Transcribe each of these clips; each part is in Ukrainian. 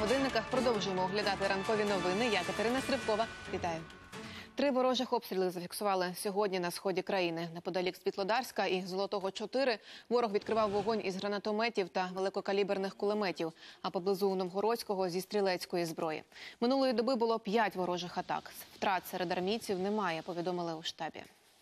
годинниках. Продовжуємо оглядати ранкові новини. Я Катерина Сривкова. Вітаю. 3 ворожих обстріли зафіксували сьогодні на сході країни. Неподалік Світлодарська і Золотого-4 ворог відкривав вогонь із гранатометів та великокаліберних кулеметів, а поблизу Новгородського – зі стрілецької зброї. Минулої доби було 5 ворожих атак. Втрат серед армійців немає, повідомили у штабі.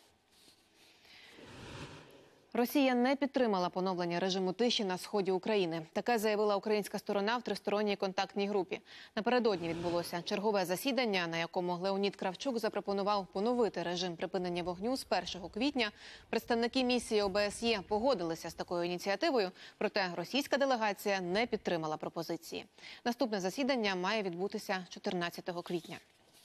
Росія не підтримала поновлення режиму тиші на сході України. Таке заявила українська сторона в тристоронній контактній групі. Напередодні відбулося чергове засідання, на якому Леонід Кравчук запропонував поновити режим припинення вогню з 1 квітня. Представники місії ОБСЄ погодилися з такою ініціативою, проте російська делегація не підтримала пропозиції. Наступне засідання має відбутися 14 квітня.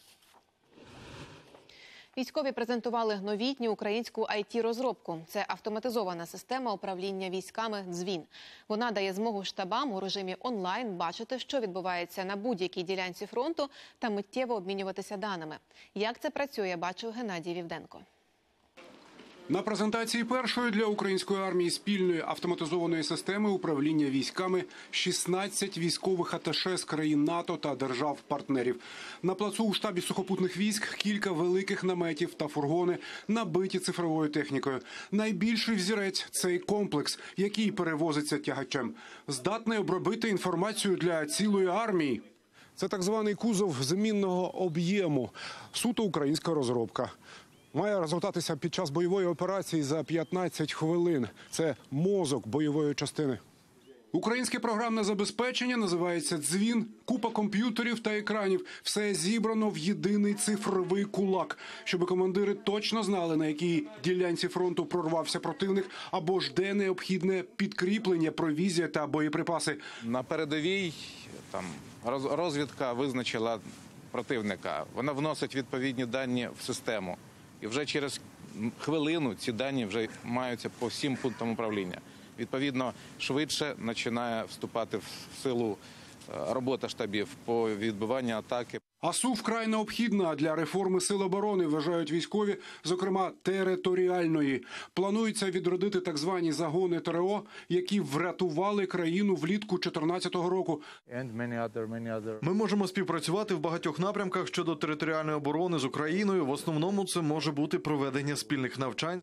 Військові презентували новітню українську IT-розробку. Це автоматизована система управління військами «Дзвін». Вона дає змогу штабам у режимі онлайн бачити, що відбувається на будь-якій ділянці фронту та миттєво обмінюватися даними. Як це працює, бачив Геннадій Вівденко. На презентації першої для української армії спільної автоматизованої системи управління військами 16 військових аташе з країн НАТО та держав-партнерів. На плацу у штабі сухопутних військ кілька великих наметів та фургони, набиті цифровою технікою. Найбільший взірець – цей комплекс, який перевозиться тягачем. Здатний обробити інформацію для цілої армії. Це так званий кузов змінного об'єму. Суто українська розробка. Має розгортатися під час бойової операції за 15 хвилин. Це мозок бойової частини. Українське програмне забезпечення називається «Дзвін». Купа комп'ютерів та екранів. Все зібрано в єдиний цифровий кулак, щоб командири точно знали, на якій ділянці фронту прорвався противник, або ж де необхідне підкріплення, провізія та боєприпаси. На передовій розвідка визначила противника. Вона вносить відповідні дані в систему. І вже через хвилину ці дані вже маються по всім пунктам управління. Відповідно, швидше починає вступати в силу робота штабів по відбиванню атаки. АСУ вкрай необхідна для реформи сил оборони, вважають військові, зокрема територіальної. Планується відродити так звані загони ТРО, які врятували країну влітку 2014 року. Ми можемо співпрацювати в багатьох напрямках щодо територіальної оборони з Україною. В основному це може бути проведення спільних навчань.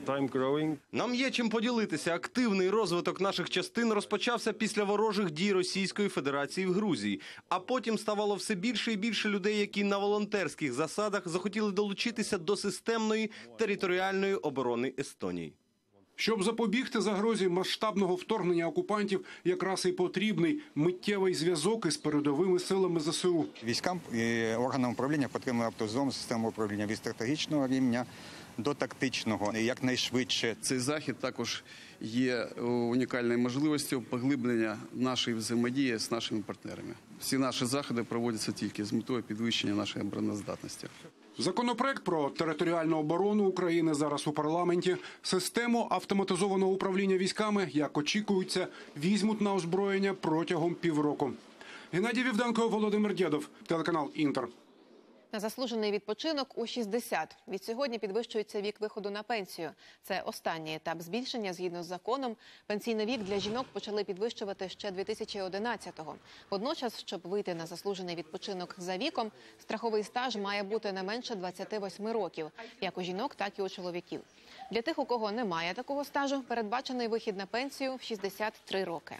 Нам є чим поділитися. Активний розвиток наших частин розпочався після ворожих дій Російської Федерації в Грузії. А потім ставало все більше і більше людей, які на волонтерських засадах захотіли долучитися до системної територіальної оборони Естонії. Щоб запобігти загрозі масштабного вторгнення окупантів, якраз і потрібний миттєвий зв'язок із передовими силами ЗСУ. Військам і органам управління потрібна автоматизована система управління від стратегічного рівня до тактичного, якнайшвидше. Цей захід також є унікальною можливістю поглиблення нашої взаємодії з нашими партнерами. Всі наші заходи проводяться тільки з метою підвищення нашої обороноздатності. Законопроект про територіальну оборону України зараз у парламенті. Систему автоматизованого управління військами, як очікується, візьмуть на озброєння протягом півроку. Геннадій Вівденко, Володимир Дєдов, телеканал «Інтер». На заслужений відпочинок у 60. Відсьогодні підвищується вік виходу на пенсію. Це останній етап збільшення згідно з законом. Пенсійний вік для жінок почали підвищувати ще 2011-го. Водночас, щоб вийти на заслужений відпочинок за віком, страховий стаж має бути не менше 28 років, як у жінок, так і у чоловіків. Для тих, у кого немає такого стажу, передбачений вихід на пенсію в 63 роки.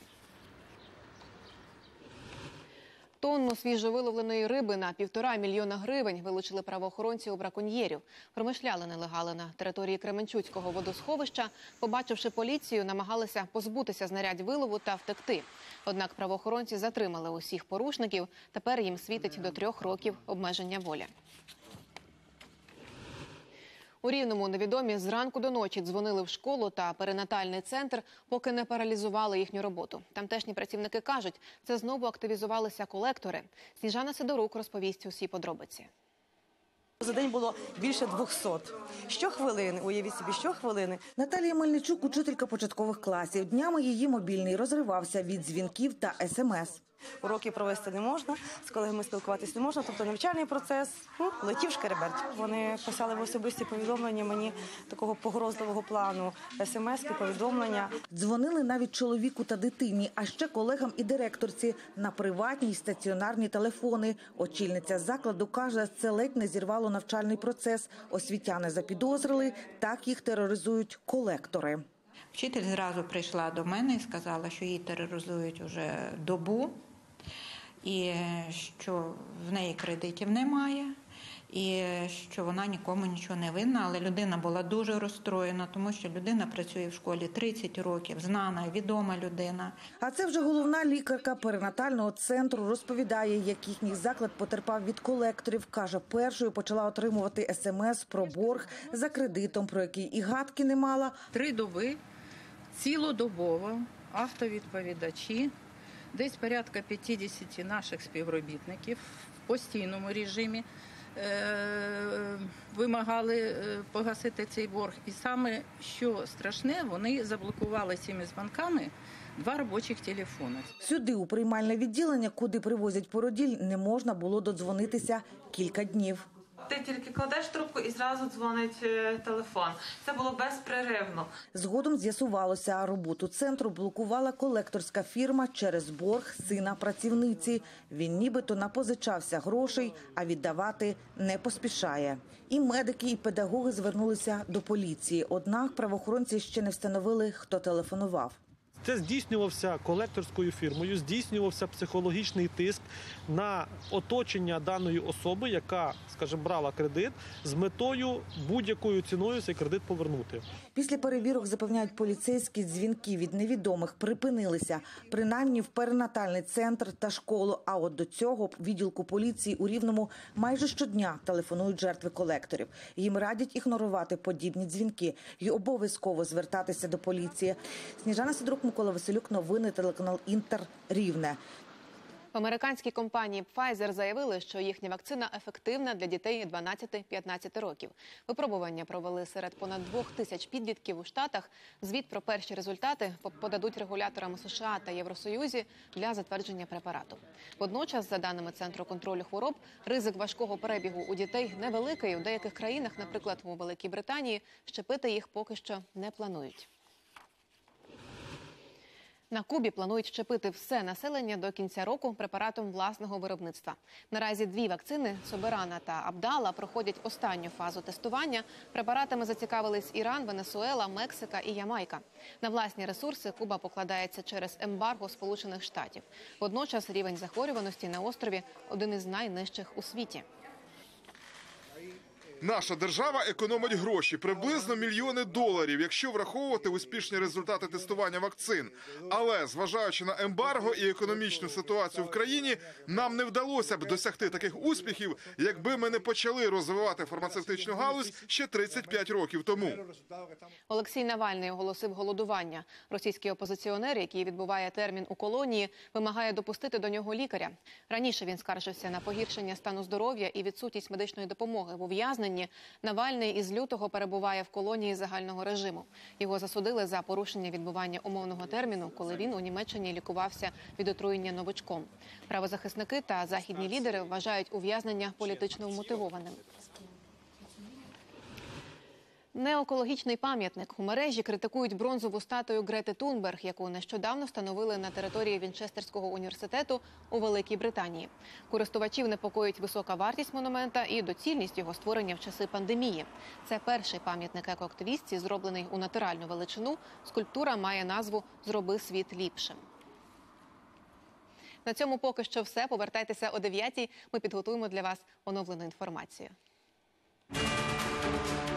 Тонну свіжовиловленої риби на 1,5 мільйона гривень вилучили правоохоронці у браконьєрів. Промишляли нелегали на території Кременчуцького водосховища. Побачивши поліцію, намагалися позбутися знарядь вилову та втекти. Однак правоохоронці затримали усіх порушників. Тепер їм світить до 3 років обмеження волі. У Рівному невідомі зранку до ночі дзвонили в школу та перинатальний центр, поки не паралізували їхню роботу. Тамтешні працівники кажуть, це знову активізувалися колектори. Сніжана Сидорук розповість усі подробиці. За день було більше 200. Щохвилини, уявіть собі, щохвилини. Наталія Мельничук – учителька початкових класів. Днями її мобільний розривався від дзвінків та СМС. Уроки провести не можна, з колегами спілкуватися не можна, тобто навчальний процес летів шкереберть. Вони писали в особисті повідомлення мені такого погрозливого плану, смс-ки, повідомлення. Дзвонили навіть чоловіку та дитині, а ще колегам і директорці на приватні й стаціонарні телефони. Очільниця закладу каже, це ледь не зірвало навчальний процес. Освітяни запідозрили, так їх тероризують колектори. Вчитель зразу прийшла до мене і сказала, що її тероризують уже добу, і що в неї кредитів немає, і що вона нікому нічого не винна. Але людина була дуже розстроєна, тому що людина працює в школі 30 років, знана, відома людина. А це вже головна лікарка перинатального центру розповідає, як їхній заклад потерпав від колекторів. Каже, першою почала отримувати смс про борг за кредитом, про який і гадки не мала. 3 доби, цілодобово, автовідповідачі, десь порядка 50 наших співробітників в постійному режимі вимагали погасити цей борг. І саме, що страшне, вони заблокували цими дзвінками 2 робочих телефони. Сюди, у приймальне відділення, куди привозять породіль, не можна було додзвонитися кілька днів. Ти тільки кладеш трубку і зразу дзвонить телефон. Це було безперервно. Згодом з'ясувалося, роботу центру блокувала колекторська фірма через борг сина працівниці. Він нібито напозичався грошей, а віддавати не поспішає. І медики, і педагоги звернулися до поліції. Однак правоохоронці ще не встановили, хто телефонував. Це здійснювався колекторською фірмою, здійснювався психологічний тиск на оточення даної особи, яка, скажімо, брала кредит з метою будь-якою ціною цей кредит повернути. Після перевірок, запевняють поліцейські, дзвінки від невідомих припинилися. Принаймні в перинатальний центр та школу. А от до цього відділку поліції у Рівному майже щодня телефонують жертви колекторів. Їм радять ігнорувати подібні дзвінки і обов'язково звертатися до поліції. Сніжана Сидорук, Микола Василюк, новини, телеканал Інтер, Рівне. В американській компанії Pfizer заявили, що їхня вакцина ефективна для дітей 12-15 років. Випробування провели серед понад 2000 підлітків у Штатах. Звіт про перші результати подадуть регуляторам США та Євросоюзі для затвердження препарату. Водночас, за даними Центру контролю хвороб, ризик важкого перебігу у дітей невеликий. У деяких країнах, наприклад, у Великій Британії, щепити їх поки що не планують. На Кубі планують щепити все населення до кінця року препаратом власного виробництва. Наразі 2 вакцини – Соберана та Абдала – проходять останню фазу тестування. Препаратами зацікавились Іран, Венесуела, Мексика і Ямайка. На власні ресурси Куба покладається через ембарго Сполучених Штатів. Водночас рівень захворюваності на острові – один із найнижчих у світі. Наша держава економить гроші – приблизно мільйони доларів, якщо враховувати успішні результати тестування вакцин. Але, зважаючи на ембарго і економічну ситуацію в країні, нам не вдалося б досягти таких успіхів, якби ми не почали розвивати фармацевтичну галузь ще 35 років тому. Олексій Навальний оголосив голодування. Російський опозиціонер, який відбуває термін у колонії, вимагає допустити до нього лікаря. Раніше він скаржився на погіршення стану здоров'я і відсутність медичної допомоги в ув'язненні. Навальний із лютого перебуває в колонії загального режиму. Його засудили за порушення відбування умовного терміну, коли він у Німеччині лікувався від отруєння новичком. Правозахисники та західні лідери вважають ув'язнення політично вмотивованим. Неекологічний пам'ятник. У мережі критикують бронзову статую Грети Тунберг, яку нещодавно встановили на території Вінчестерського університету у Великій Британії. Користувачів непокоїть висока вартість монумента і доцільність його створення в часи пандемії. Це перший пам'ятник екоактивістці, зроблений у натуральну величину. Скульптура має назву «Зроби світ ліпшим». На цьому поки що все. Повертайтеся о 9-й. Ми підготуємо для вас оновлену інформацію.